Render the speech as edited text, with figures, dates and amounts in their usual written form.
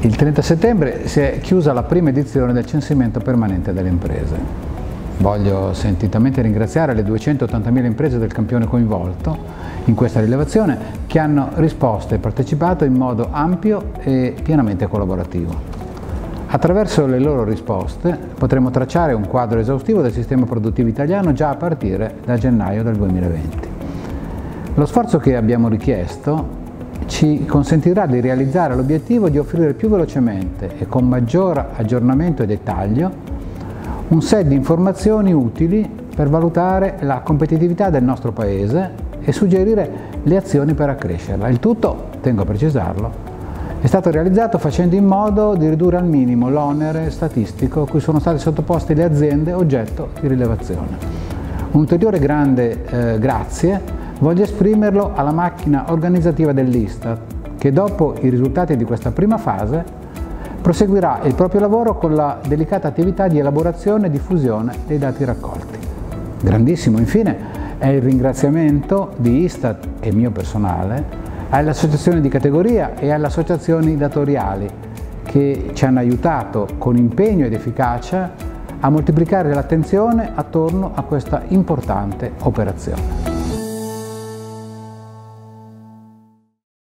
Il 30 settembre si è chiusa la prima edizione del censimento permanente delle imprese. Voglio sentitamente ringraziare le 280.000 imprese del campione coinvolto in questa rilevazione che hanno risposto e partecipato in modo ampio e pienamente collaborativo. Attraverso le loro risposte potremo tracciare un quadro esaustivo del sistema produttivo italiano già a partire da gennaio del 2020. Lo sforzo che abbiamo richiesto ci consentirà di realizzare l'obiettivo di offrire più velocemente e con maggior aggiornamento e dettaglio un set di informazioni utili per valutare la competitività del nostro Paese e suggerire le azioni per accrescerla. Il tutto, tengo a precisarlo, è stato realizzato facendo in modo di ridurre al minimo l'onere statistico a cui sono state sottoposte le aziende oggetto di rilevazione. Un ulteriore grande grazie voglio esprimerlo alla macchina organizzativa dell'Istat, che dopo i risultati di questa prima fase proseguirà il proprio lavoro con la delicata attività di elaborazione e diffusione dei dati raccolti. Grandissimo, infine, è il ringraziamento di Istat e mio personale alle associazioni di categoria e alle associazioni datoriali che ci hanno aiutato con impegno ed efficacia a moltiplicare l'attenzione attorno a questa importante operazione.